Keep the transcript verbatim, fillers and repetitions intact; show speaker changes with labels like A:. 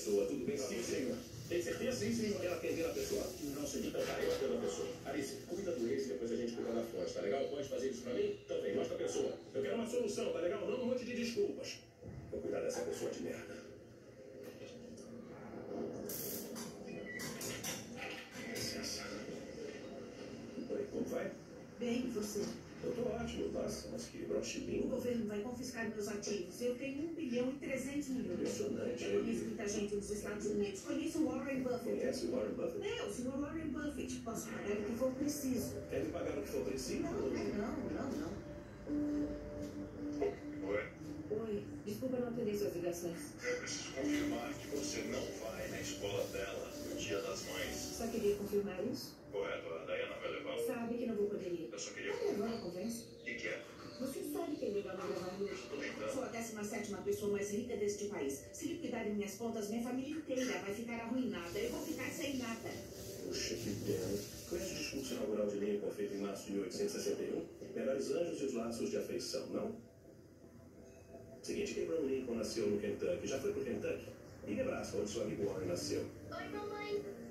A: pessoa, tudo bem? Sim, senhor. Tem certeza? Sim, sim. Quer atender a pessoa? Não, senhor. Então tá, eu atendo a pessoa. Alice, cuida do ex e depois a gente cuida da fonte, tá legal? Pode fazer isso pra mim? Então vem, mostra a pessoa. Eu quero uma solução, tá legal? Não um monte de desculpas. Vou cuidar dessa pessoa de merda. Licença. Oi, como vai?
B: Bem, e você?
A: Eu tô ótimo, nossa, mas que broche
B: O
A: lindo.
B: governo vai confiscar meus ativos. Eu tenho um bilhão e trezentos milhões.
A: Impressionante.
B: Eu conheço muita gente dos Estados Unidos. Conheço o Warren Buffett.
A: Conhece o Warren Buffett?
B: É, o senhor Warren Buffett. Posso pagar o que for preciso.
A: Quer me pagar o que for preciso?
B: Não, não, não, não.
C: Oi?
B: Oi, desculpa não atender suas ligações.
C: Eu preciso confirmar que você não vai na escola dela no Dia das Mães.
B: Só queria confirmar isso.
C: Correto, a Dayana vai levar.
B: Sabe que não vou poder ir.
C: Eu só queria.
B: Tá levando a conversa?
C: O que, que é?
B: Você sabe que é legal me levar hoje.
C: Tô tentando.
B: Sou a décima sétima pessoa mais rica deste país. Se liquidarem minhas contas, minha família inteira vai ficar arruinada. Eu vou ficar sem nada.
A: Puxa, que pena. Conhece o discurso inaugural de Lincoln feito em março de mil oitocentos e sessenta e um? Melhores anjos e os laços de afeição, não? Seguinte, Abraham Lincoln nasceu no Kentucky. Já foi pro Kentucky? E Nebraska, onde seu amigo Warren nasceu.
D: Oi, mamãe.